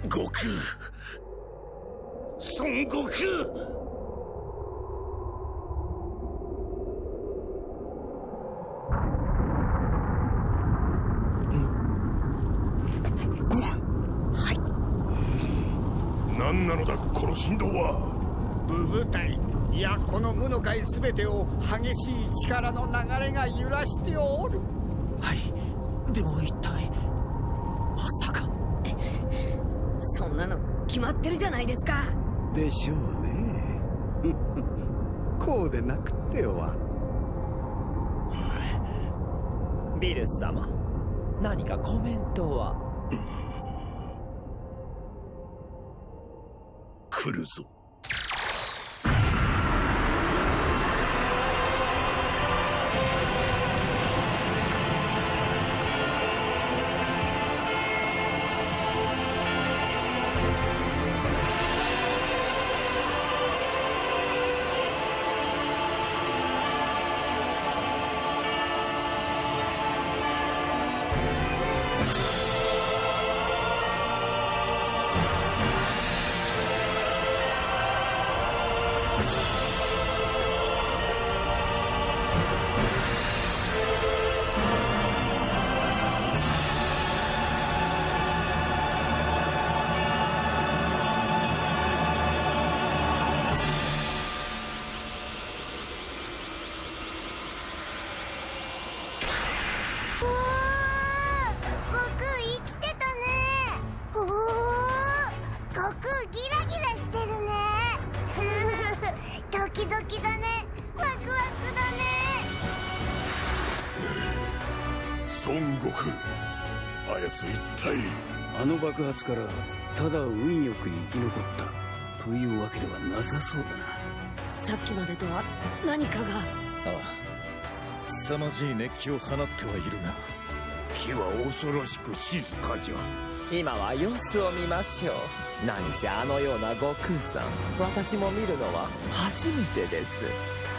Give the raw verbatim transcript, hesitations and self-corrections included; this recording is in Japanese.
悟空、孫悟空。何なのだこの振動は。 武部隊、いやこの無の界全てを激しい力の流れが揺らしておる。 はい、でも一体まさか。 そんなの決まってるじゃないですか。 でしょうね。こうでなくっては。 ビルス様、何かコメントは。 来るぞ。孫悟空、あやつ一体。 あの爆発からただ運よく生き残ったというわけではなさそうだな。 さっきまでとは何かが。 ああ、凄まじい熱気を放ってはいるが、 木は恐ろしく静かじゃ。 今は様子を見ましょう。何せあのような悟空さん、私も見るのは初めてです。